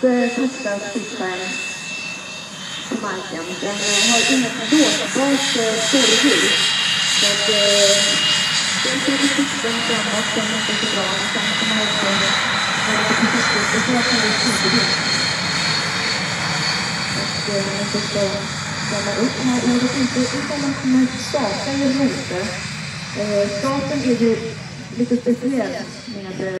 inte kasta skjutskärm på marken. Den har inget blåsbart storhus. Så att den ser på sikten framåt som inte är så bra. Sen kan man också ha lite försiktigt och så att man är tydligt. Och man ska ställa upp här. Jag vet inte ifall man kommer starta eller inte. Starten är ju lite speciell med